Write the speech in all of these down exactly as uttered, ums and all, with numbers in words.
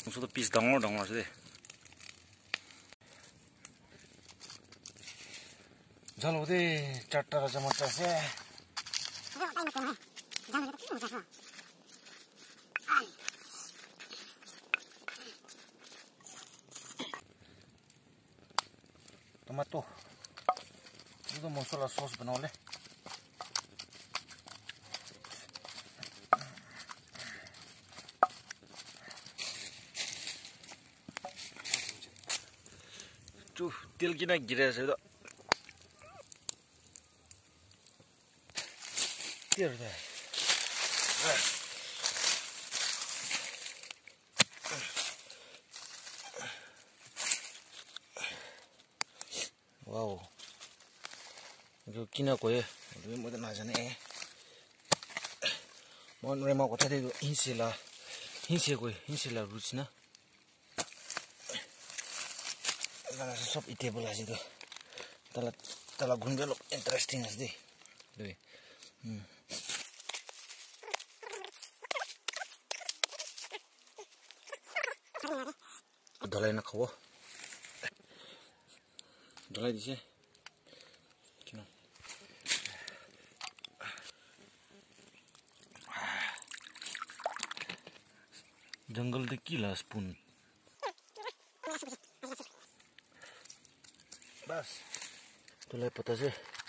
소도 piece dangor dangor ase. Jalo de chatta raja mata ase. Tomato. Itu masala sauce bana le. Tuh, til kina gira ase do. Tir da. Wow. Itu kina ko ye. Itu mo na jane. Mon rema ko thade hinsila. Hinse ko hinsila ruchna. Karena sop ite bola situ. Tala tala gunbelo interesting as di. Doi. Hmm. Dalai nak kawo. Dalai di sini. Kena. Jungle de kila spoon. Bas, tulai pata sih.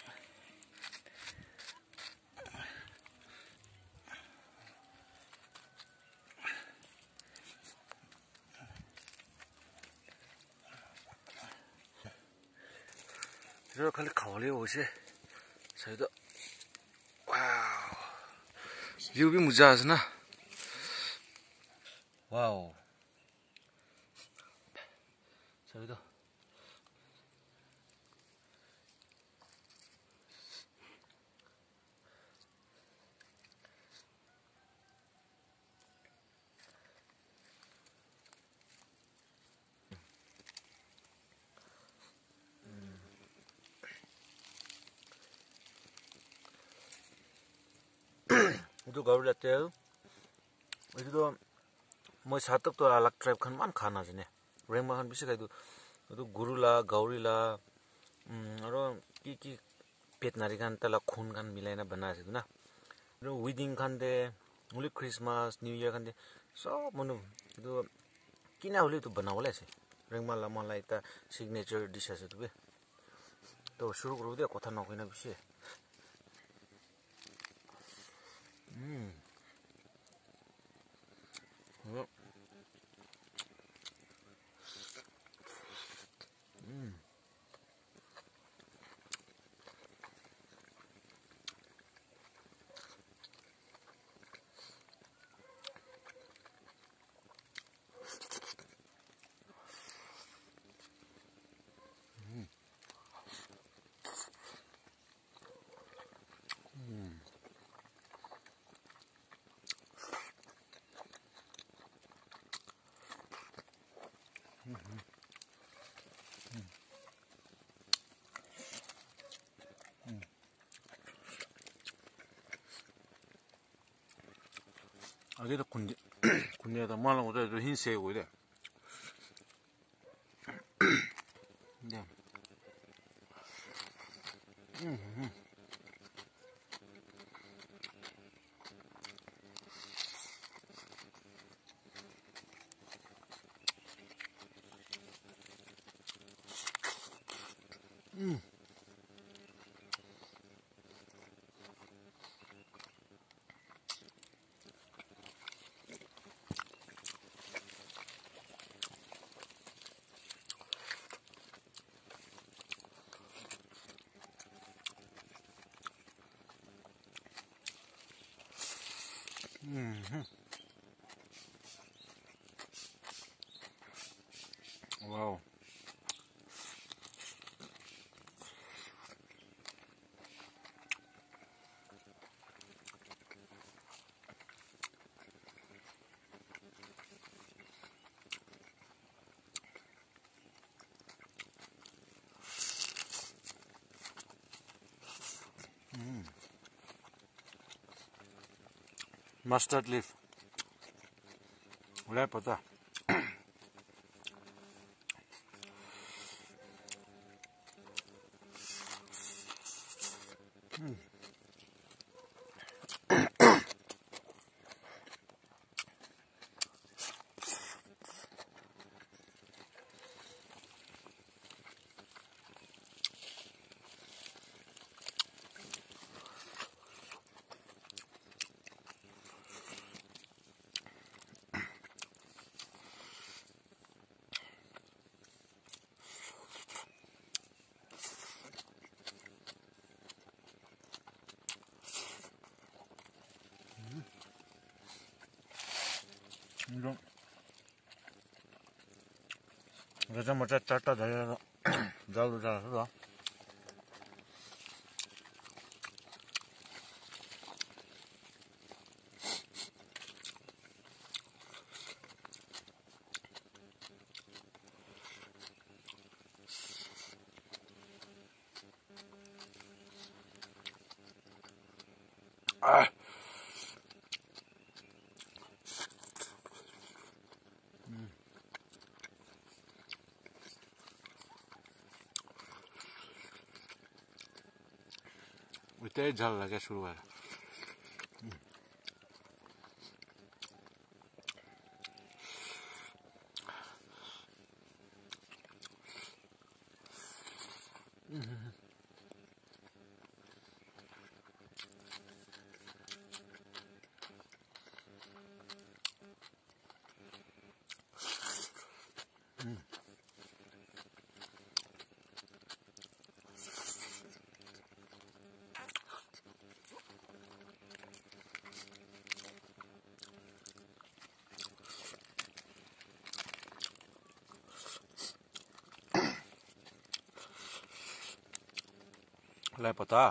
Jadi kalau kau lihat sih, saya tu, wow, view भी मजा ना, wow, saya tu. Itu gaul latel, itu tu, mau satu tu alak tribe kan man khana je ne, reng makan bisa kayak itu, itu guru lah, gauri lah, orang ki ki pet nari kan tela khun kan milai na bana je tu na, itu wedding kan de, mulai Christmas, New Year kan de, so manu itu kina mulai itu bana boleh sih, reng malah malah itu signature dish aja tu be, tu suruh guru dia kota nak kena bisa. Hmm. Hmm. Hmm. 아기도 군대 군대에다 말랑 어제도 흰색이고 이래. 네. 음. 음. 음. 와우. 음. Mustard leaf. Boleh apa tak? 이거 여자마자 짧다 달려서 잘도 잘했어. 아. 음. तेज झाल लगे शुरू है। Lepota,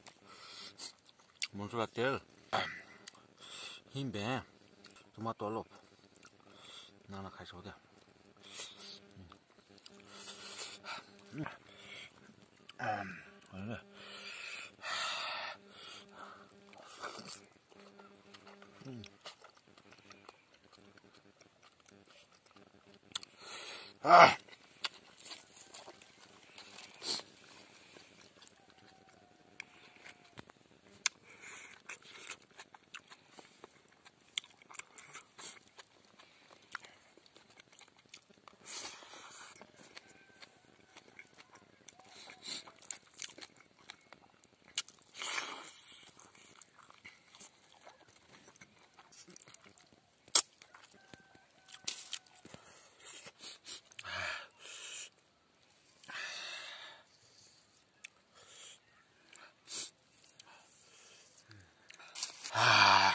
mozzarella, himbe, tomato lop, nana khai soda. Ah. 아,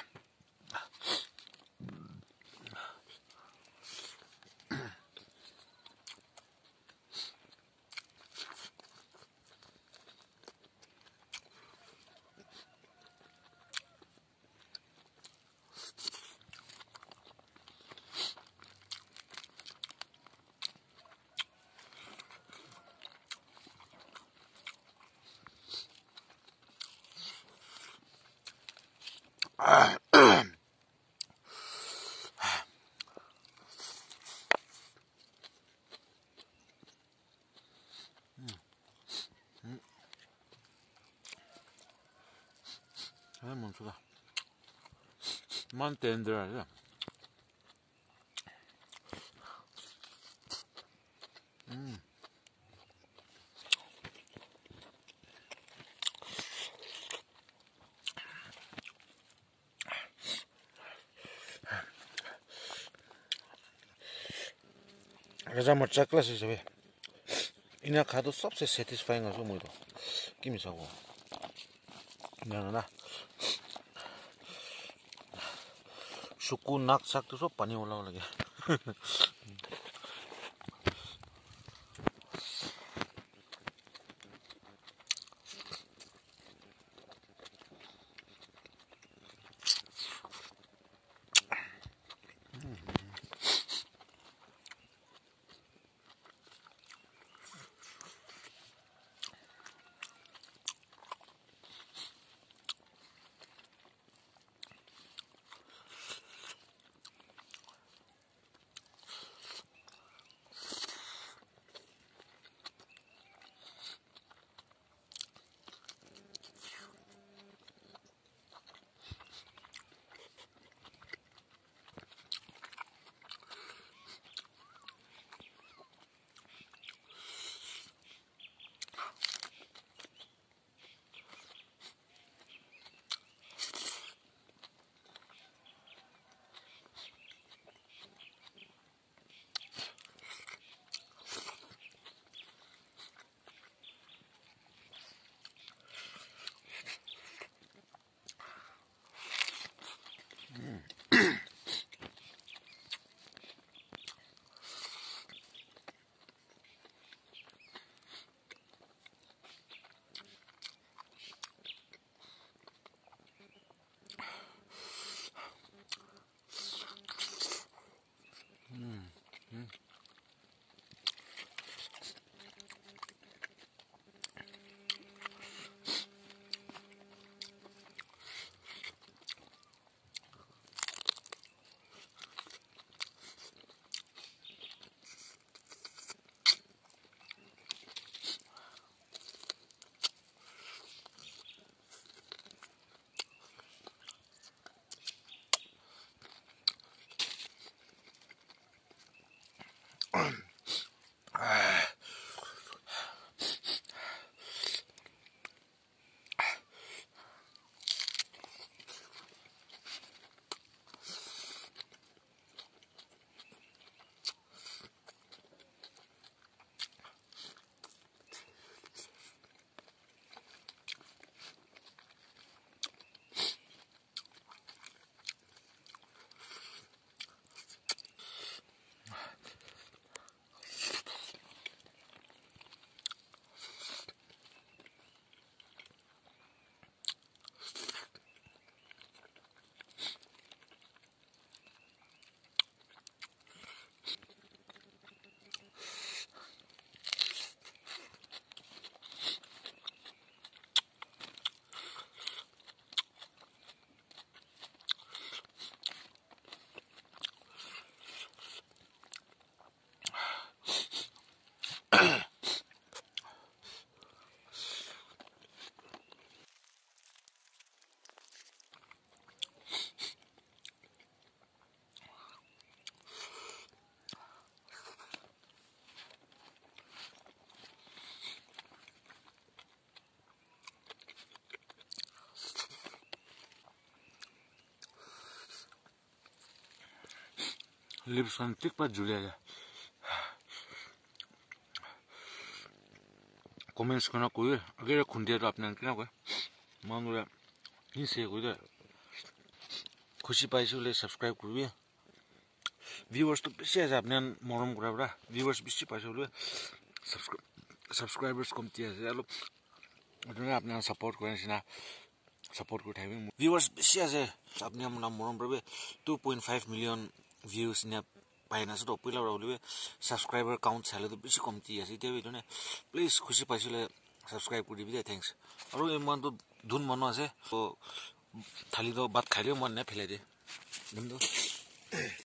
아, 아, 멈추다. 만때 엔드라야. 음. रजा मर्चा क्लास हिसाबै इना खादो सबसे सेटिस्फाइङ छ मैले के मिसाको ना ना सुकु नाक साक तो सब पानी वाला लगे lips on thick pa julia. Comments करना कोई अगर खुंदिया तो आपने क्या कोई मान लो नहीं से कोई तो खुशी पाई से ले सब्सक्राइब करिए viewers तो बेसी है आपने मरम करा बड़ा viewers बेसी पाई से ले subscribers कम तिया से लोग उन्होंने आपने support करें सीना support को उठाएंगे viewers बेसी है आपने हम नाम मरम पर two point five million views ने पाइना से तो पहिला राउले सब्सक्राइबर काउन्ट छले तो बेसी कम्ती आसी त्यो भिडियो ने प्लिज खुशी पाइसले सब्सक्राइब करि दिए थ्यांक्स अरु ए मन तो धुन मन আছে तो थाली तो बात खाइले मन ने फेले दे